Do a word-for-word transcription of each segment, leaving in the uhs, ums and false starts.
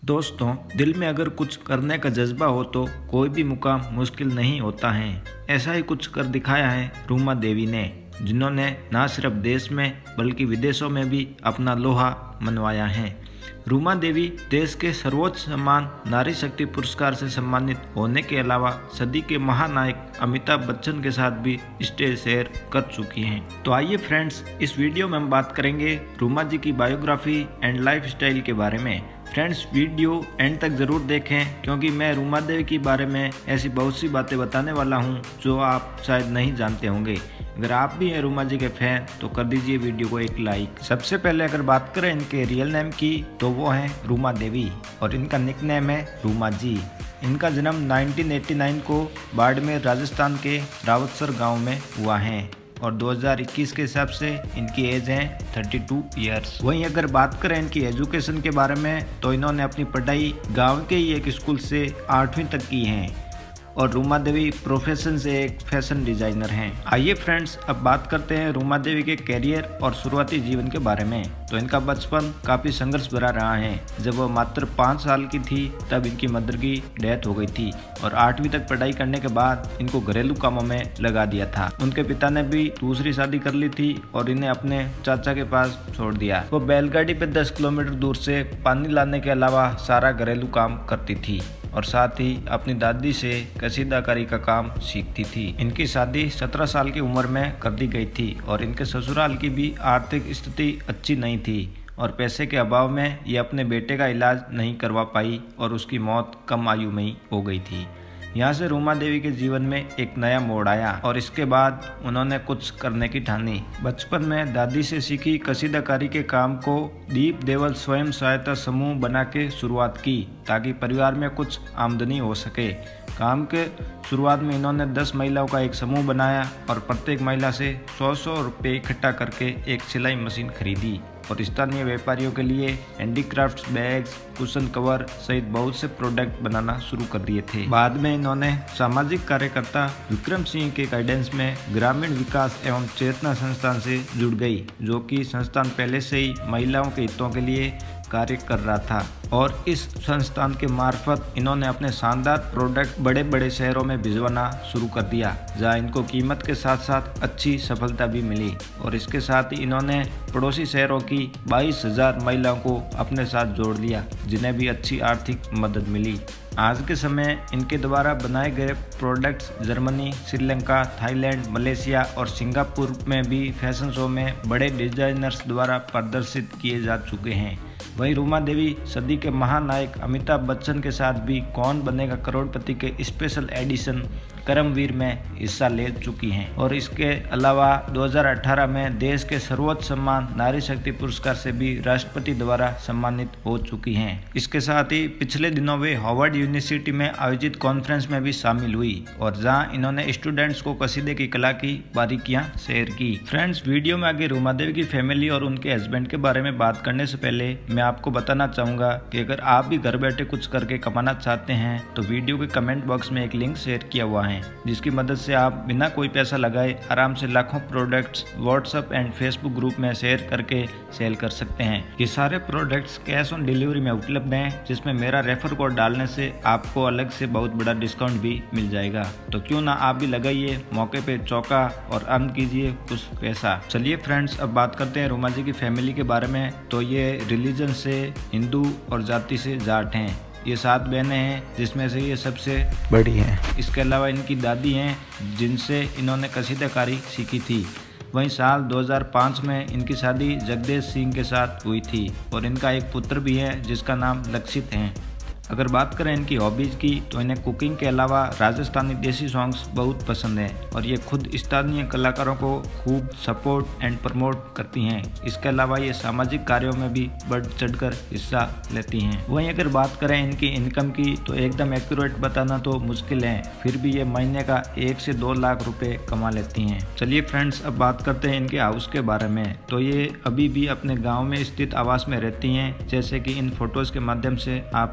दोस्तों, दिल में अगर कुछ करने का जज्बा हो तो कोई भी मुकाम मुश्किल नहीं होता है। ऐसा ही कुछ कर दिखाया है रूमा देवी ने, जिन्होंने न सिर्फ देश में बल्कि विदेशों में भी अपना लोहा मनवाया है। रूमा देवी देश के सर्वोच्च सम्मान नारी शक्ति पुरस्कार से सम्मानित होने के अलावा सदी के महानायक अमिताभ बच्चन के साथ भी स्टेज शेयर कर चुकी हैं। तो आइए फ्रेंड्स, इस वीडियो में हम बात करेंगे रूमा जी की बायोग्राफी एंड लाइफ स्टाइल के बारे में। फ्रेंड्स, वीडियो एंड तक ज़रूर देखें क्योंकि मैं रूमा देवी के बारे में ऐसी बहुत सी बातें बताने वाला हूं जो आप शायद नहीं जानते होंगे। अगर आप भी हैं रूमा जी के फैन तो कर दीजिए वीडियो को एक लाइक। सबसे पहले अगर बात करें इनके रियल नेम की तो वो हैं रूमा देवी और इनका निक नेम है रूमा जी। इनका जन्म उन्नीस सौ नवासी को बाड़मेर राजस्थान के रावतसर गांव में हुआ है और दो हज़ार इक्कीस के हिसाब से इनकी एज है बत्तीस इयर्स। वहीं अगर बात करें इनकी एजुकेशन के बारे में तो इन्होंने अपनी पढ़ाई गांव के ही एक स्कूल से आठवीं तक की है और रूमा देवी प्रोफेशन से एक फैशन डिजाइनर हैं। आइए फ्रेंड्स, अब बात करते हैं रूमा देवी के कैरियर और शुरुआती जीवन के बारे में। तो इनका बचपन काफ़ी संघर्ष भरा रहा है। जब वो मात्र पाँच साल की थी तब इनकी मदर की डेथ हो गई थी और आठवीं तक पढ़ाई करने के बाद इनको घरेलू कामों में लगा दिया था। उनके पिता ने भी दूसरी शादी कर ली थी और इन्हें अपने चाचा के पास छोड़ दिया। वो बैलगाड़ी पे दस किलोमीटर दूर से पानी लाने के अलावा सारा घरेलू काम करती थी और साथ ही अपनी दादी से कसीदाकारी का काम सीखती थी। इनकी शादी सत्रह साल की उम्र में कर दी गई थी और इनके ससुराल की भी आर्थिक स्थिति अच्छी नहीं थी और पैसे के अभाव में ये अपने बेटे का इलाज नहीं करवा पाई और उसकी मौत कम आयु में ही हो गई थी। यहाँ से रूमा देवी के जीवन में एक नया मोड़ आया और इसके बाद उन्होंने कुछ करने की ठानी। बचपन में दादी से सीखी कसीदाकारी के काम को दीप देवल स्वयं सहायता समूह बना के शुरुआत की ताकि परिवार में कुछ आमदनी हो सके। काम के शुरुआत में इन्होंने दस महिलाओं का एक समूह बनाया और प्रत्येक महिला से सौ सौ रुपये इकट्ठा करके एक सिलाई मशीन खरीदी और स्थानीय व्यापारियों के लिए हैंडीक्राफ्ट्स, बैग्स, कुशन कवर सहित बहुत से प्रोडक्ट बनाना शुरू कर दिए थे। बाद में इन्होंने सामाजिक कार्यकर्ता विक्रम सिंह के गाइडेंस में ग्रामीण विकास एवं चेतना संस्थान से जुड़ गई, जो कि संस्थान पहले से ही महिलाओं के हितों के लिए कार्य कर रहा था और इस संस्थान के मार्फत इन्होंने अपने शानदार प्रोडक्ट बड़े बड़े शहरों में भिजवाना शुरू कर दिया, जहां इनको कीमत के साथ साथ अच्छी सफलता भी मिली और इसके साथ ही इन्होंने पड़ोसी शहरों की बाईस हजार महिलाओं को अपने साथ जोड़ लिया, जिन्हें भी अच्छी आर्थिक मदद मिली। आज के समय इनके द्वारा बनाए गए products Germany, Sri Lanka, Thailand, Malaysia और सिंगापुर में भी फैशन शो में बड़े डिजाइनर्स द्वारा प्रदर्शित किए जा चुके हैं। वहीं रूमा देवी सदी के महानायक अमिताभ बच्चन के साथ भी कौन बनेगा करोड़पति के स्पेशल एडिशन करमवीर में हिस्सा ले चुकी हैं और इसके अलावा दो हज़ार अठारह में देश के सर्वोच्च सम्मान नारी शक्ति पुरस्कार से भी राष्ट्रपति द्वारा सम्मानित हो चुकी हैं। इसके साथ ही पिछले दिनों वे हार्वर्ड यूनिवर्सिटी में आयोजित कॉन्फ्रेंस में भी शामिल हुई और जहां इन्होंने स्टूडेंट्स को कसीदे की कला की बारीकियां शेयर की। फ्रेंड्स, वीडियो में आगे रूमा देवी की फैमिली और उनके हस्बैंड के बारे में बात करने से पहले मैं आपको बताना चाहूंगा कि अगर आप भी घर बैठे कुछ करके कमाना चाहते हैं तो वीडियो के कमेंट बॉक्स में एक लिंक शेयर किया हुआ है जिसकी मदद से आप बिना कोई पैसा लगाए आराम से लाखों products WhatsApp and Facebook group में शेयर करके सेल कर सकते हैं। ये सारे प्रोडक्ट्स कैश ऑन डिलीवरी में उपलब्ध हैं, जिसमें मेरा रेफर कोड डालने से आपको अलग से बहुत बड़ा डिस्काउंट भी मिल जाएगा। तो क्यों ना आप भी लगाइए, मौके पे चौका और अर्न कीजिए कुछ पैसा। चलिए फ्रेंड्स, अब बात करते हैं रूमा जी की फैमिली के बारे में। तो ये रिलीजन से हिंदू और जाति से जाट हैं। ये सात बहनें हैं जिसमें से ये सबसे बड़ी हैं। इसके अलावा इनकी दादी हैं जिनसे इन्होंने कसीदाकारी सीखी थी। वहीं साल दो हज़ार पाँच में इनकी शादी जगदेश सिंह के साथ हुई थी और इनका एक पुत्र भी है जिसका नाम लक्षित है। अगर बात करें इनकी हॉबीज़ की तो इन्हें कुकिंग के अलावा राजस्थानी देसी सॉन्ग्स बहुत पसंद हैं और ये खुद स्थानीय कलाकारों को खूब सपोर्ट एंड प्रमोट करती हैं। इसके अलावा ये सामाजिक कार्यों में भी बढ़ चढ़कर हिस्सा लेती हैं। वहीं अगर बात करें इनकी इनकम की तो एकदम एक्यूरेट बताना तो मुश्किल है, फिर भी ये महीने का एक से दो लाख रुपए कमा लेती हैं। चलिए फ्रेंड्स, अब बात करते हैं इनके हाउस के बारे में। तो ये अभी भी अपने गाँव में स्थित आवास में रहती हैं, जैसे कि इन फोटोज़ के माध्यम से आप देख सकते हैं।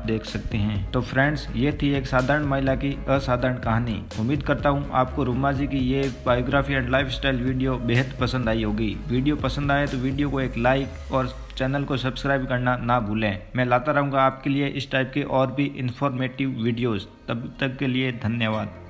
सकते हैं। तो फ्रेंड्स, ये थी एक साधारण महिला की असाधारण कहानी। उम्मीद करता हूँ आपको रूमा जी की ये बायोग्राफी एंड लाइफस्टाइल वीडियो बेहद पसंद आई होगी। वीडियो पसंद आए तो वीडियो को एक लाइक और चैनल को सब्सक्राइब करना ना भूलें। मैं लाता रहूँगा आपके लिए इस टाइप के और भी इंफॉर्मेटिव वीडियोस। तब तक के लिए धन्यवाद।